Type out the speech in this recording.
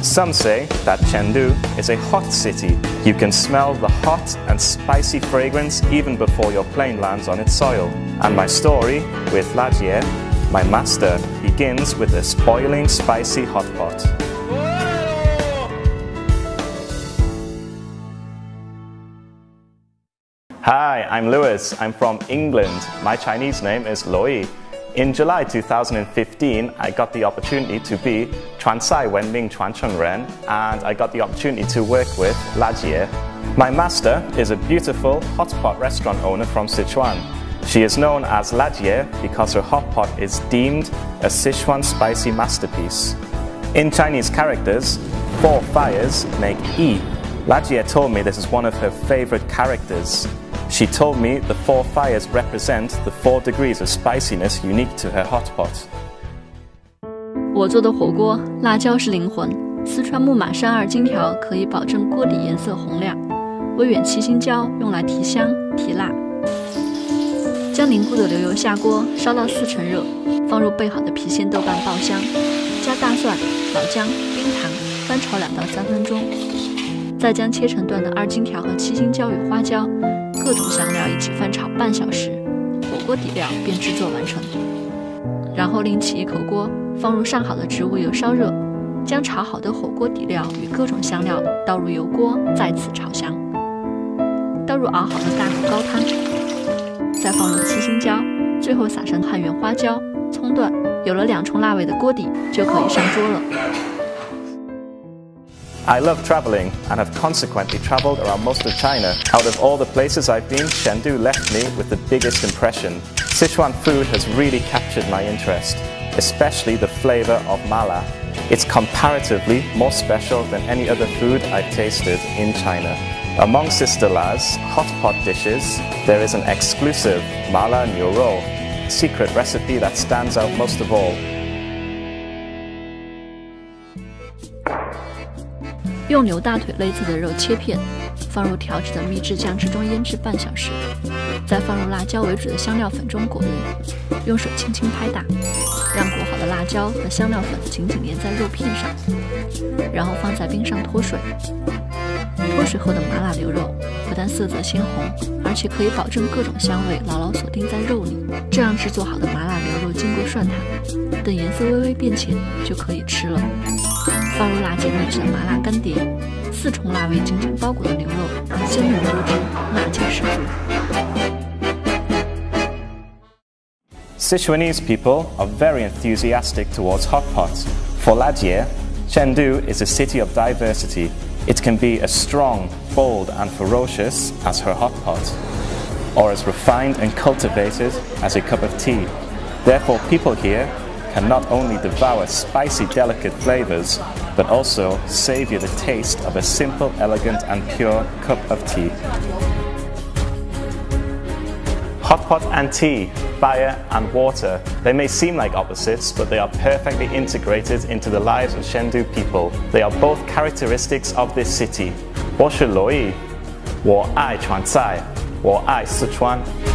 Some say that Chengdu is a hot city. You can smell the hot and spicy fragrance even before your plane lands on its soil. And my story with Lajie, my master, begins with a boiling spicy hot pot. Hi, I'm Lewis. I'm from England. My Chinese name is Loi. In July 2015, I got the opportunity to be Chuancai Wenming Chuancheng Ren, and I got the opportunity to work with Lajie. My master is a beautiful hot pot restaurant owner from Sichuan. She is known as Lajie because her hot pot is deemed a Sichuan spicy masterpiece. In Chinese characters, 4 fires make yi. Lajie told me this is one of her favorite characters. She told me the 4 fires represent the 4 degrees of spiciness unique to her hot pot. 我做的火锅，辣椒是灵魂。四川木马山2金条可以保证锅底颜色红亮，微远七星椒用来提香提辣。将凝固的流油下锅，烧到4成热，放入备好的郫县豆瓣爆香，加大蒜、老姜、冰糖，翻炒2到3分钟。再将切成段的2金条和七星椒与花椒。 各种香料一起翻炒半小时，火锅底料便制作完成。然后另起一口锅，放入上好的植物油烧热，将炒好的火锅底料与各种香料倒入油锅，再次炒香。倒入熬好的大骨高汤，再放入七星椒，最后撒上汉源花椒、葱段。有了2重辣味的锅底，就可以上桌了。 I love traveling and have consequently traveled around most of China. Out of all the places I've been, Chengdu left me with the biggest impression. Sichuan food has really captured my interest, especially the flavor of mala. It's comparatively more special than any other food I've tasted in China. Among Sister La's hot pot dishes, there is an exclusive mala niu rou, secret recipe that stands out most of all. 用牛大腿内侧的肉切片，放入调制的秘制酱汁中腌制半小时，再放入辣椒为主的香料粉中裹匀，用手轻轻拍打，让裹好的辣椒和香料粉紧紧粘在肉片上，然后放在冰上脱水。脱水后的麻辣牛肉不但色泽鲜红，而且可以保证各种香味牢牢锁定在肉里。这样制作好的麻辣牛肉经过涮烫，等颜色微微变浅就可以吃了。 放入辣姐秘制的麻辣干碟，4重辣味紧紧包裹的牛肉，鲜嫩多汁，辣劲十足。 Sichuanese people are very enthusiastic towards hot pot. For Lajie, Chengdu is a city of diversity. It can be as strong, bold, and ferocious as her hot pot, or as refined and cultivated as a cup of tea. Therefore, people here can not only devour spicy, delicate flavors, but also savor the taste of a simple, elegant, and pure cup of tea. Hot pot and tea, fire and water. They may seem like opposites, but they are perfectly integrated into the lives of Chengdu people. They are both characteristics of this city. 我是罗毅，我爱川菜，我爱四川。